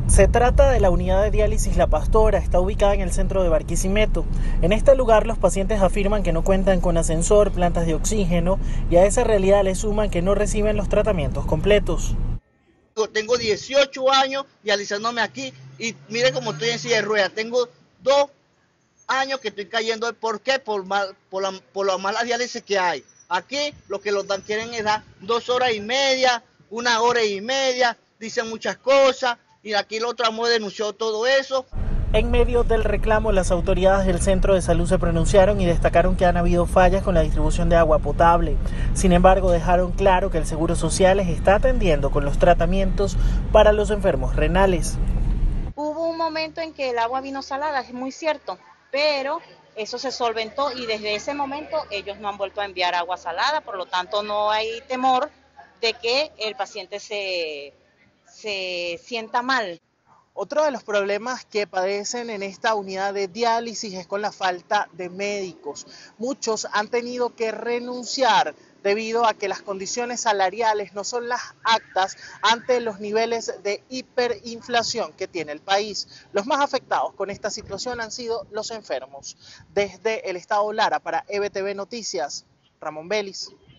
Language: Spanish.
Se trata de la unidad de diálisis La Pastora, está ubicada en el centro de Barquisimeto. En este lugar los pacientes afirman que no cuentan con ascensor, plantas de oxígeno y a esa realidad le suman que no reciben los tratamientos completos. Tengo 18 años dializándome aquí y mire cómo estoy en silla de ruedas. Tengo 2 años que estoy cayendo. ¿Por qué? Por la mala diálisis que hay. Aquí lo que los dan quieren es dar 2 horas y media, 1 hora y media, dicen muchas cosas y aquí el otro amo denunció todo eso. En medio del reclamo, las autoridades del centro de salud se pronunciaron y destacaron que han habido fallas con la distribución de agua potable. Sin embargo, dejaron claro que el Seguro Social les está atendiendo con los tratamientos para los enfermos renales. Hubo un momento en que el agua vino salada, es muy cierto, pero eso se solventó y desde ese momento ellos no han vuelto a enviar agua salada, por lo tanto no hay temor de que el paciente se sienta mal. Otro de los problemas que padecen en esta unidad de diálisis es con la falta de médicos. Muchos han tenido que renunciar debido a que las condiciones salariales no son las aptas ante los niveles de hiperinflación que tiene el país. Los más afectados con esta situación han sido los enfermos. Desde el estado Lara para EBTV Noticias, Ramón Vélez.